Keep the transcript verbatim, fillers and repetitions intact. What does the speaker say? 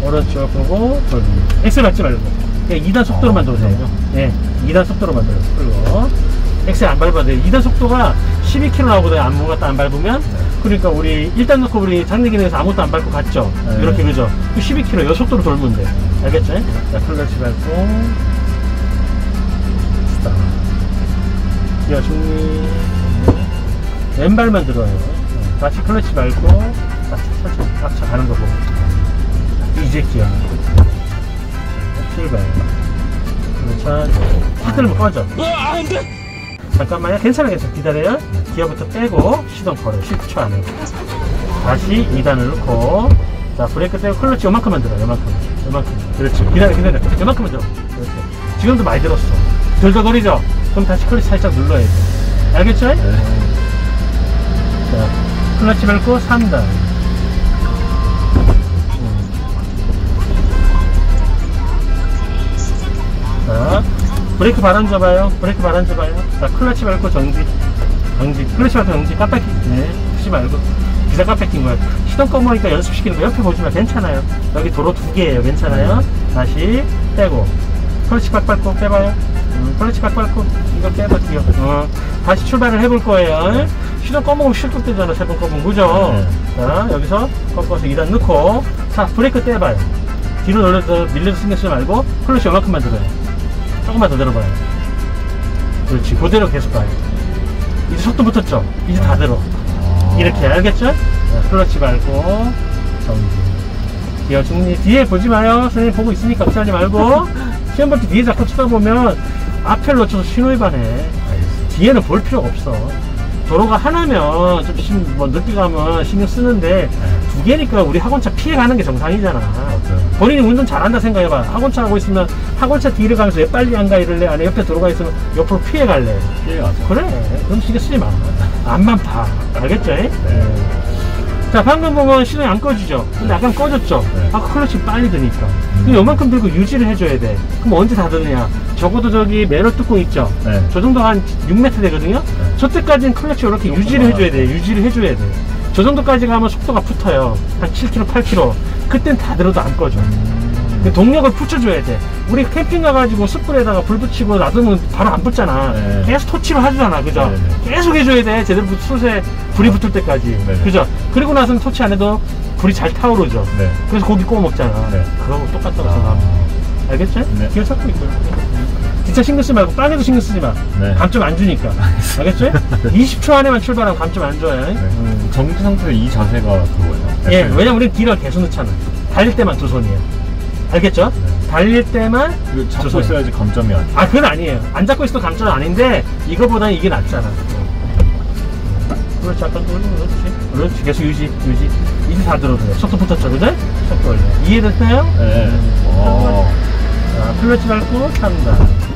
오른쪽 보고 돌리. 엑셀 밟지 말고 그냥 이 단 속도로만 돌세요. 예, 이 단 속도로만 돌려. 그리고 엑셀 안 밟아도 돼요. 이 단 속도가 십이 킬로미터 나오거든요. 아무것도 안 밟으면. 네. 그러니까 우리 일 단 넣고 우리 장내기능에서 아무것도 안 밟고 갔죠. 네. 이렇게 그죠. 십이 킬로미터 이 속도로 돌면 돼. 알겠죠? 자, 클러치 밟고 스탑. 기어 중립. 왼발만 들어요. 다시 클러치 밟고 다시 천천히 앞차 가는 거 보고 이제 기어 출발. 그렇죠. 확 들면 꺼져. 잠깐만요. 괜찮아 괜찮아. 기다려요. 기어부터 빼고 시동 걸어요. 십 초 안에. 다시 이 단을 넣고 자 브레이크 떼고 클러치 요만큼만 들어. 요만큼 요만큼. 그렇지. 기다려 기다려. 요만큼만 들어. 그렇지. 지금도 많이 들었어. 덜덜거리죠? 그럼 다시 클러치 살짝 눌러야 돼. 알겠죠? 네. 자 클러치 밟고 삼 단. 자 브레이크 발 앉아봐요. 브레이크 발 앉아봐요. 자 클러치 밟고 정지. 정지. 클러치 밟고 정지. 깜빡이. 네. 쓰지 말고. 기사 깜빡 낀 거예요. 시동 꺼보니까 연습시키는 거 옆에 보지만 괜찮아요. 여기 도로 두 개예요. 괜찮아요. 다시 빼고. 클러치 박 밟고 빼봐요. 음, 클러치 박 밟고. 이거 빼봐. 이거. 어. 다시 출발을 해볼 거예요. 네. 시동 꺼먹으면 실컷되잖아. 세 번 꺼보면. 그죠? 네. 자, 여기서 꺾어서 이 단 넣고. 자, 브레이크 떼봐요. 뒤로 돌려서 밀려서 신경 쓰지 말고. 클러치 요만큼만 들어요. 조금만 더 들어봐요. 그렇지. 그대로 계속 가요. 이제 속도 붙었죠? 이제 다 들어. 이렇게. 알겠죠? 자, 클러치 밟고. 정지. 기어 중립. 뒤에 보지 마요. 선생님 보고 있으니까 걱정하지 말고. 시험 볼 때 뒤에 자꾸 쳐다보면 앞을 놓쳐서 신호위반해. 뒤에는 볼 필요가 없어. 도로가 하나면 좀 심, 뭐 늦게 가면 신경 쓰는데 두 개니까 우리 학원차 피해가는 게 정상이잖아. 맞아요. 본인이 운전 잘한다 생각해봐. 학원차 하고 있으면 학원차 뒤를 가면서 왜 빨리 안 가 이럴래? 아니 옆에 도로가 있으면 옆으로 피해갈래? 피해가죠. 그래. 그럼 신경 쓰지 마. 앞만 봐. 알겠죠? 네. 자 방금 보면 시동이 안 꺼지죠? 근데 약간 꺼졌죠? 네. 아까 클러치 빨리 드니까. 음. 요만큼 들고 유지를 해줘야 돼. 그럼 언제 닫으느냐? 적어도 저기 매너 뚜껑 있죠? 네. 저 정도 한 육 미터 되거든요? 네. 저 때까지는 클러치 이렇게 유지를 해줘야 돼. 유지를 해줘야 돼. 저 정도까지 가면 속도가 붙어요. 한 칠 킬로미터, 팔 킬로미터. 그땐 다 들어도 안 꺼져. 음. 동력을 붙여줘야 돼. 우리 캠핑 가가지고 숯불에다가 불 붙이고 놔두면 바로 안 붙잖아. 네. 계속 토치를 하잖아. 그죠? 네, 네. 계속 해줘야 돼. 제대로 숯에 불이 붙을 때까지. 네, 네. 그죠? 그리고 나서는 토치 안 해도 불이 잘 타오르죠. 네. 그래서 고기 구워 먹잖아. 네. 그거하고 똑같다고 생각합니다. 알겠죠? 네. 기어 찾고 있고요. 진짜 신경 쓰지 말고 빨리도 신경 쓰지 마. 네. 감점 안 주니까. 알겠죠? 이십 초 안에만 출발하면 감점 안 줘요. 네. 음, 정지 상태에서 이 자세가 그거예요? 예, 왜냐면 우리는 길을 계속 넣잖아. 달릴 때만 두 손이에요. 알겠죠? 네. 달릴 때만 잡고 두 있어야지 감점이 안 돼. 아, 그건 아니에요. 안 잡고 있어도 감점은 아닌데 이거보다는 이게 낫잖아. 그렇지, 아까 그렇지. 그렇지, 계속 유지, 유지. 이제 다 들어줘요. 속도 붙었죠, 그죠? 속도 올려. 이해됐나요? 네. 음. 자, 클러치 밟고 삼 단.